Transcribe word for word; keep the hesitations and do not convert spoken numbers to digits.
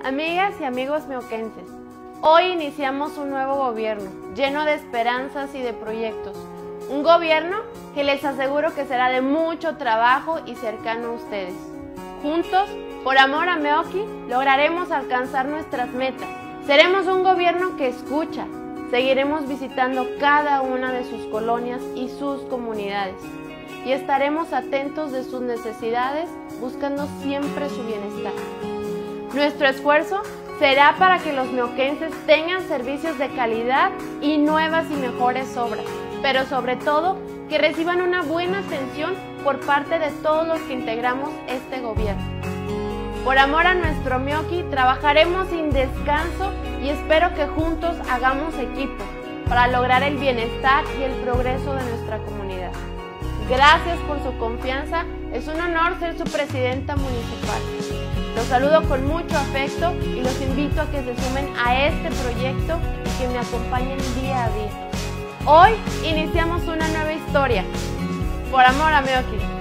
Amigas y amigos mioquenses, hoy iniciamos un nuevo gobierno lleno de esperanzas y de proyectos. Un gobierno que les aseguro que será de mucho trabajo y cercano a ustedes. Juntos, por amor a Meoqui, lograremos alcanzar nuestras metas. Seremos un gobierno que escucha. Seguiremos visitando cada una de sus colonias y sus comunidades. Y estaremos atentos de sus necesidades, buscando siempre su bienestar. Nuestro esfuerzo será para que los mioquenses tengan servicios de calidad y nuevas y mejores obras, pero sobre todo que reciban una buena atención por parte de todos los que integramos este gobierno. Por amor a nuestro Mioqui, trabajaremos sin descanso y espero que juntos hagamos equipo para lograr el bienestar y el progreso de nuestra comunidad. Gracias por su confianza, es un honor ser su presidenta municipal. Los saludo con mucho afecto y los invito a que se sumen a este proyecto y que me acompañen día a día. Hoy iniciamos una nueva historia. Por amor a Meoqui.